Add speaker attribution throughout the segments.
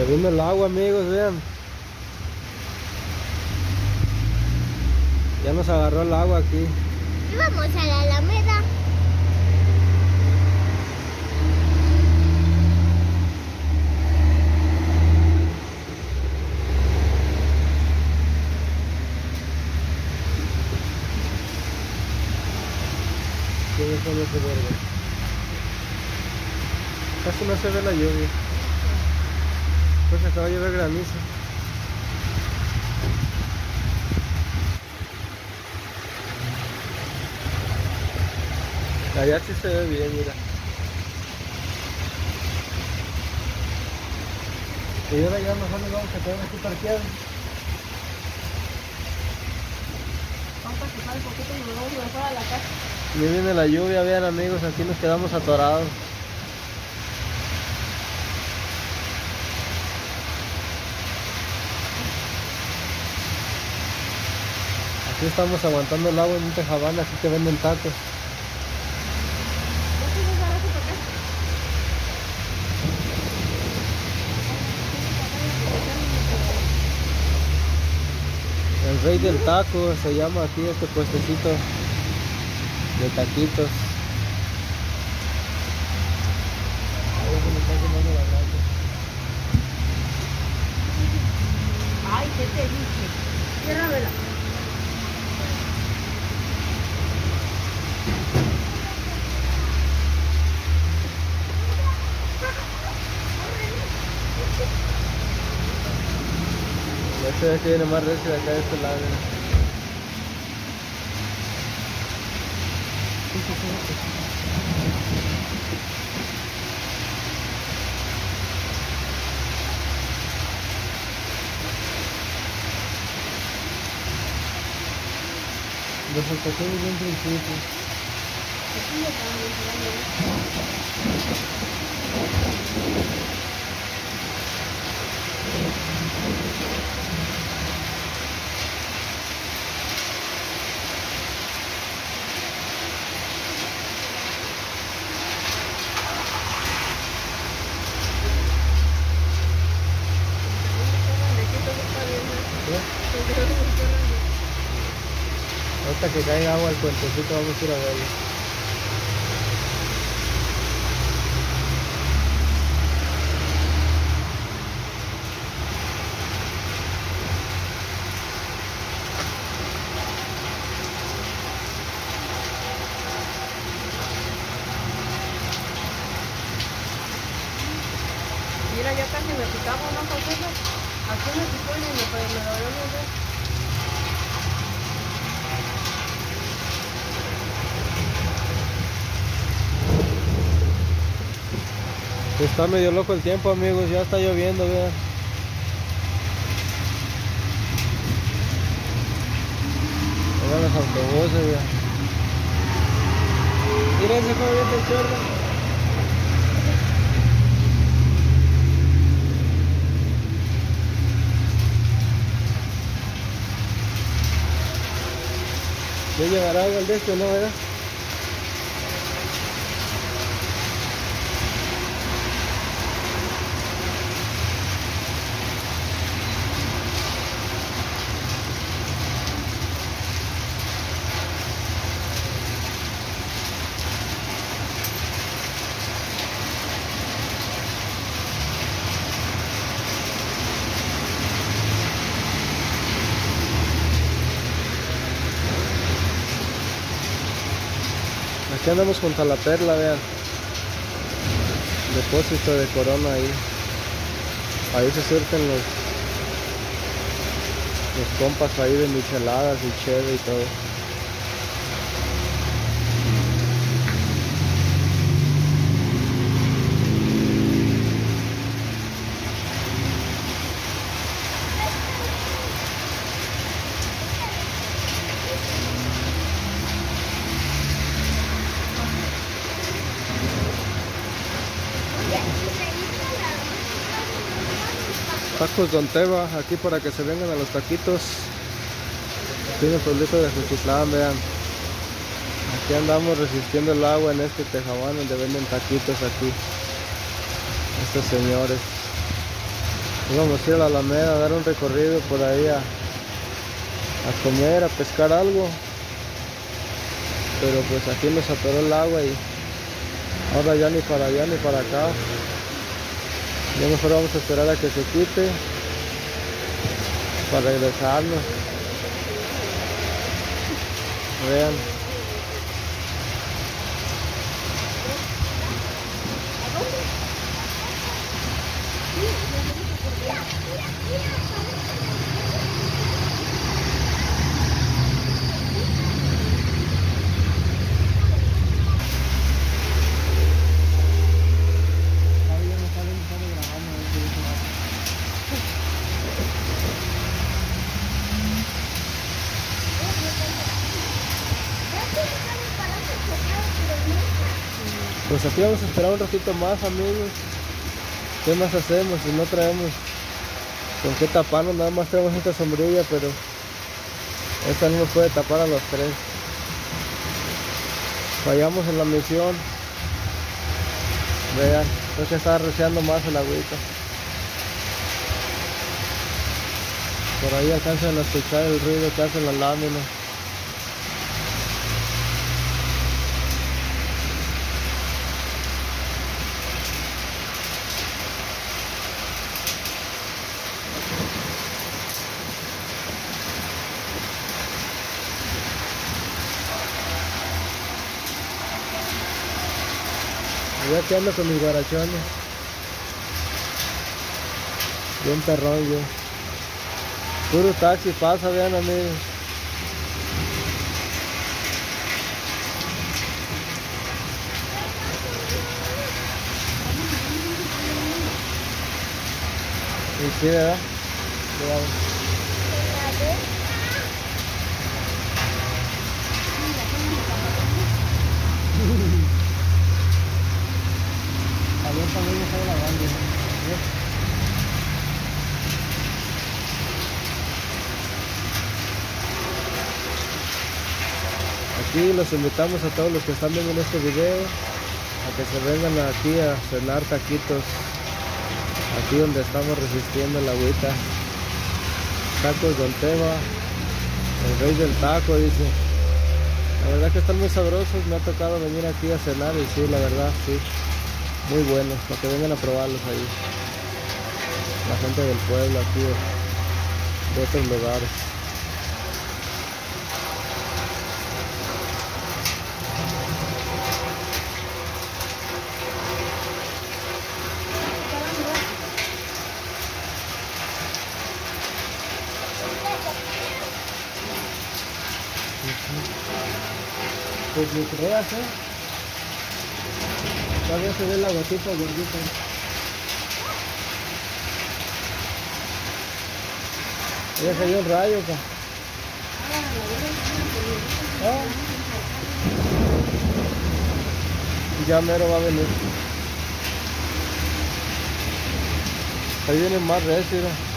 Speaker 1: Se vino el agua, amigos, vean. Ya nos agarró el agua aquí.
Speaker 2: Y vamos a la Alameda.
Speaker 1: ¿Quién es ese verde? Casi no se ve la lluvia. Pues acaba de llover granizo. Allá sí se ve bien, mira. Y ahora ya mejor nos vamos a quedar aquí parqueados.
Speaker 2: Vamos a pasar un poquito y nos vamos mejor a la casa.
Speaker 1: Ya viene la lluvia, vean amigos, aquí nos quedamos atorados. Aquí estamos aguantando el agua en un tejabán, así que venden tacos. El rey del taco se llama aquí este puestecito de taquitos.
Speaker 2: Ay, ¿qué te dije? Ciérramela.
Speaker 1: Ya se ve que viene más recio de acá de este lado. Los estaciones bien principios. Hasta que caiga agua al puentecito vamos a ir a verlo.
Speaker 2: Mira, ya casi me picaba una cosita. Aquí me picó y me dolió muy bien.
Speaker 1: Está medio loco el tiempo, amigos, ya está lloviendo, vean. Vean los autobuses, vean. Mírense cómo viene el chorro. ¿Ya llevará agua el de este, no, verdad? Aquí andamos junto a la perla, vean. Depósito de Corona ahí. Ahí se surten los compas ahí de micheladas y cheve y todo. Tacos Don Teba, aquí para que se vengan a los taquitos. Aquí en el pueblito de Justitlán, vean. Aquí andamos resistiendo el agua en este tejabán donde venden taquitos aquí. Estos señores. Íbamos a ir a la Alameda a dar un recorrido por ahí a comer, a pescar algo. Pero pues aquí nos atoró el agua y ahora ya ni para allá ni para acá. Ya mejor vamos a esperar a que se quite para regresarnos. Vean. Pues aquí vamos a esperar un ratito más, amigos. ¿Qué más hacemos si no traemos con qué taparnos? Nada más traemos esta sombrilla, pero esta no nos puede tapar a los tres. Fallamos en la misión. Vean, creo que está rociando más el agüita. Por ahí alcanzan a escuchar el ruido que hacen las láminas. Ya que ando con mis guarachones. Bien perrón yo. Puro taxi pasa, vean, amigos. Y sí, ¿verdad? Cuidado. A ver, también me sale la banda. Aquí los invitamos a todos los que están viendo este video a que se vengan aquí a cenar taquitos, aquí donde estamos resistiendo la agüita. Tacos Don Teba, el rey del taco, dice. La verdad que están muy sabrosos, me ha tocado venir aquí a cenar y sí, la verdad, sí, muy buenos, para que vengan a probarlos ahí. La gente del pueblo aquí, de otros lugares. Pues lo creas, todavía se ve la gotita gordita. Ya cayó el rayo acá. Ya mero va a venir. Ahí viene más recio.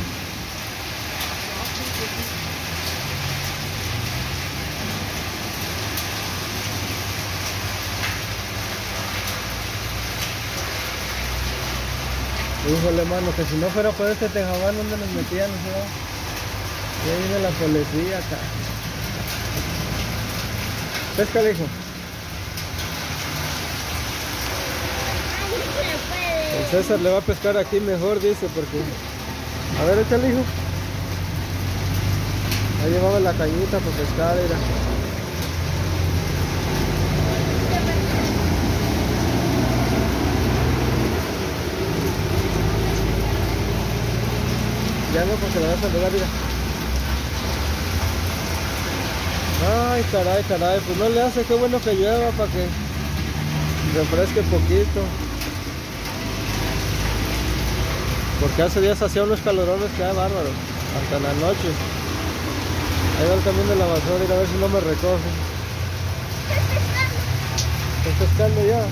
Speaker 1: Híjole, mano, que si no fuera por este tejabán, ¿dónde nos metían? No sé. Ya viene la policía acá. Pesca, hijo. El César le va a pescar aquí mejor, dice, porque... A ver, échale, hijo. Ahí llevaba la cañita para pescar, era. Ya no, porque la vas a pegar, mira. Ay, caray, pues no le hace, qué bueno que llueva para que refresque poquito. Porque hace días hacía unos calorones que hay bárbaro, hasta en la noche. Ahí va el camión de la basura, ir a ver si no me recoge. ¿Estás pescando ya?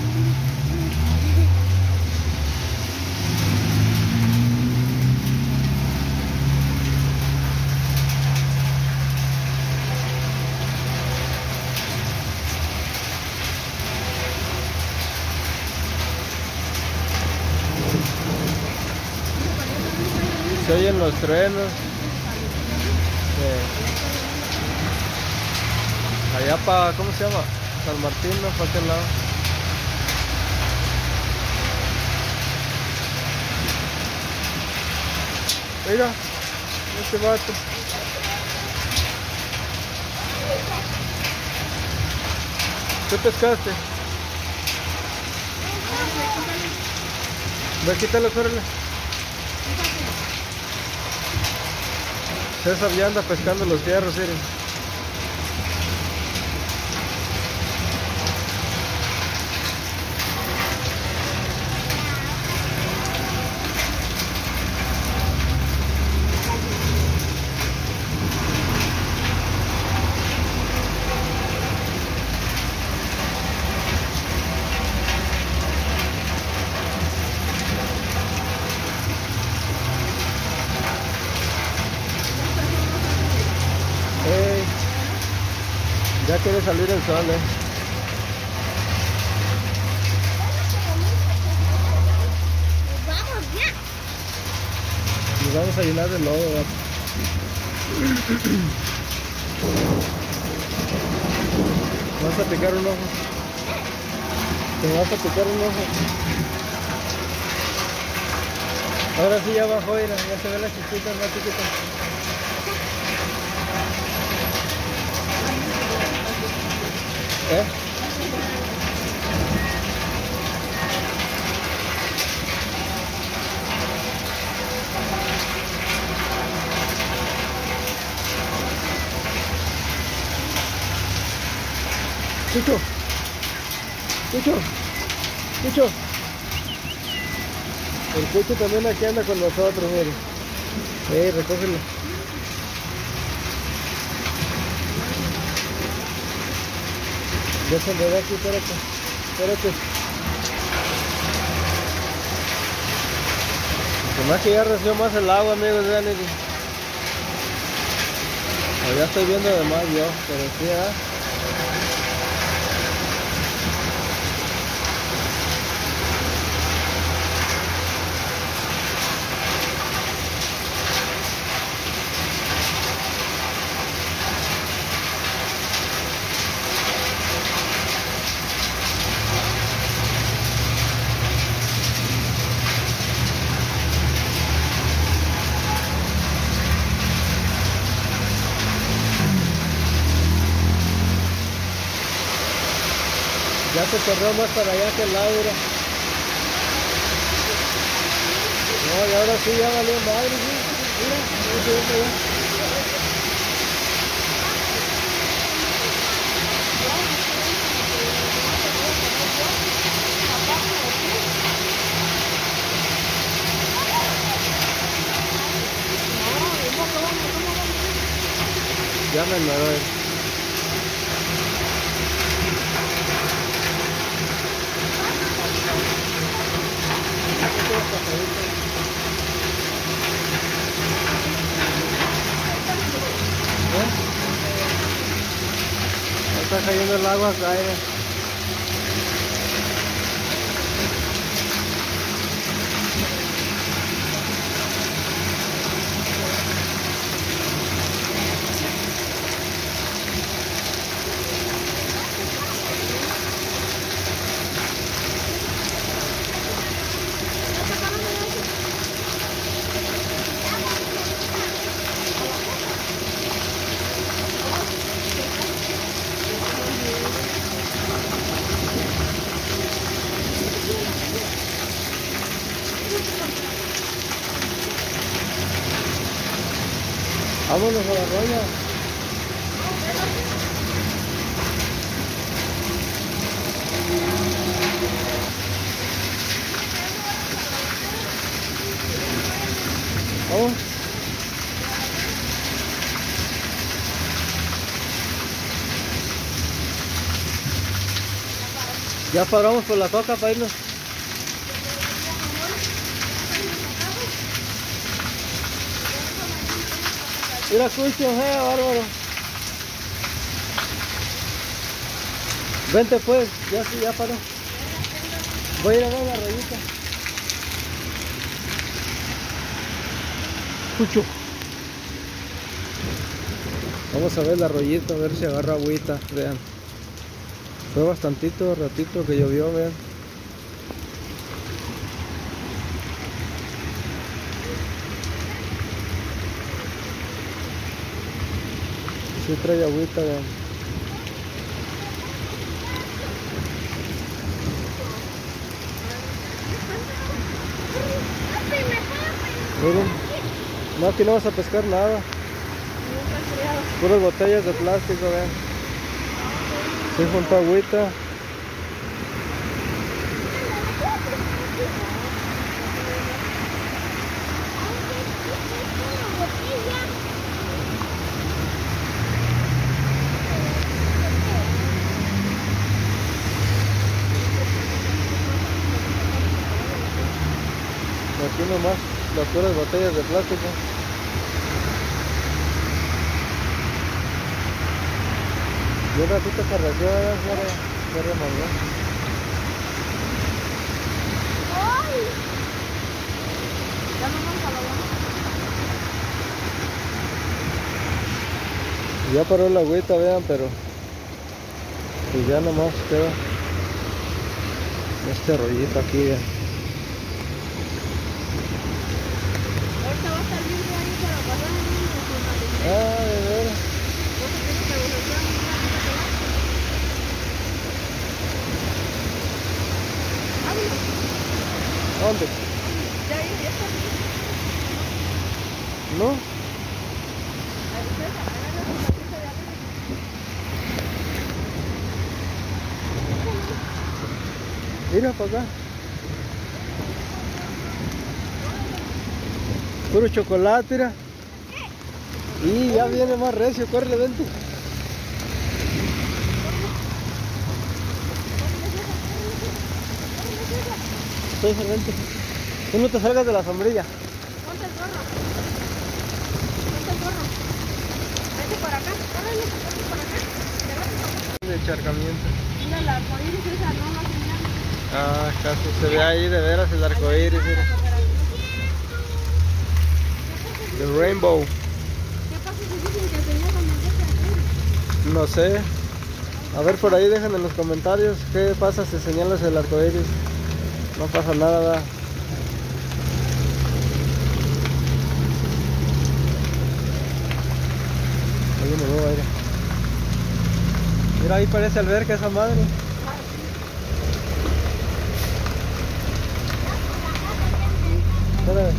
Speaker 1: Se oyen los truenos. Allá para, ¿cómo se llama? San Martín, ¿no? Para aquel lado. Mira, este vato. ¿Qué pescaste? Ve, quítalo, córrele. César ya anda pescando los fierros, miren. Ya quiere salir el sol, Nos vamos a llenar de lodo, ¿verdad? ¿Vas a picar un ojo? ¿Te vas a picar un ojo? Ahora sí ya bajó, mira, ya se ve la chispita más chiquita. ¿Eh? Chucho, Chucho, Chucho. El Chucho también aquí anda con nosotros, mire. Recógelo. Ya se enredó aquí, espérate. Además que ya reció más el agua, amigos, vean. Ya estoy viendo de más yo, pero sí, ya se corrió más para allá que el lado, mira. No, y ahora sí ya valió madre, ¿sí? Mira, ya me enredó. Está cayendo el agua acá, Vámonos a la roña. Vamos. Ya paramos por la coca para irnos. Mira, Cucho, bárbaro. Vente pues, ya paró. Voy a ir a ver la rayita. Cucho. Vamos a ver el arroyito, a ver si agarra agüita, vean. Fue bastantito ratito que llovió, vean. Sí trae agüita, vean. Miren, no, aquí no vas a pescar nada. Puras botellas de plástico, vean. Sí, junto a agüita. Aquí nomás las puras botellas de plástico. Y un ratito que reció, ya remangó.
Speaker 2: Ya no vamos a la lana.
Speaker 1: Ya paró la agüita, vean, pero pues ya nomás queda este arroyito aquí, vean.
Speaker 2: Ahorita va a estar libre ahí para pasar en el
Speaker 1: Ah, de veras. ¿Dónde?
Speaker 2: Ya está.
Speaker 1: ¿No? Mira para acá. Puro chocolate, mira. Y ya viene más recio, córrele, vente. Entonces, vente. Tú no te salgas de la sombrilla.
Speaker 2: Ponte el gorro. Ponte el gorro. Vete por acá. Órale, vete por acá.
Speaker 1: De encharcamiento.
Speaker 2: Mira el arcoíris esa, no señal.
Speaker 1: Ah, casi se ve ahí de veras el arco iris, mira. The rainbow.
Speaker 2: ¿Qué pasa si dicen que señalan el arcoíris?
Speaker 1: No sé. A ver, por ahí dejen en los comentarios qué pasa si señalas el arco iris. No pasa nada, ¿verdad? Ahí me voy, aire. Mira, ahí parece alberca esa madre. Espérame.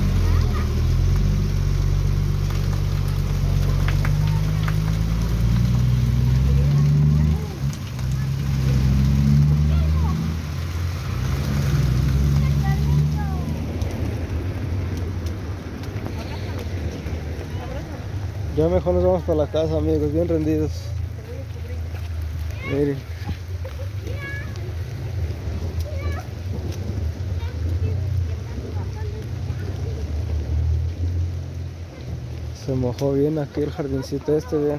Speaker 1: Ya mejor nos vamos para la casa, amigos, bien rendidos. Miren. Se mojó bien aquí el jardincito este, vean.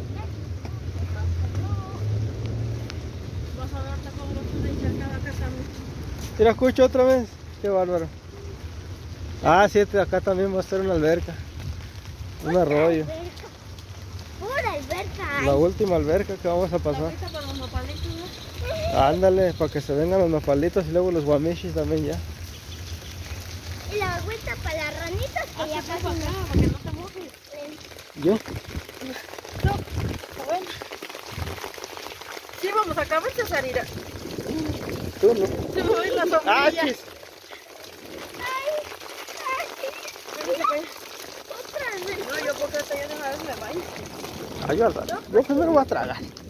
Speaker 2: Vas a darte como lo pude echar cada casa.
Speaker 1: Mira, escucho otra vez. Qué bárbaro. Ah, sí, acá también va a estar una alberca. Un arroyo.
Speaker 3: Pura alberca.
Speaker 1: La última alberca que vamos a pasar.
Speaker 2: Ahorita para los nopalitos, ¿no?
Speaker 1: Ándale, para que se vengan los nopalitos y luego los guamishis también ya.
Speaker 3: Y la agüita para las ranitas que ya
Speaker 2: Hazte
Speaker 3: casi
Speaker 2: para acá,
Speaker 3: no.
Speaker 2: para que no te mojes.
Speaker 1: ¿Yo?
Speaker 2: No, bueno. Sí, vamos a acabar, Cesarira.
Speaker 1: ¿Tú no?
Speaker 2: Se me va a ir la sombrilla.
Speaker 1: ¡Ah, chis!
Speaker 2: Véngase para allá.
Speaker 3: Otra vez.
Speaker 2: No, yo porque hasta ya de una vez me baño.
Speaker 1: Ay, yo al rato. Yo primero voy a tragar.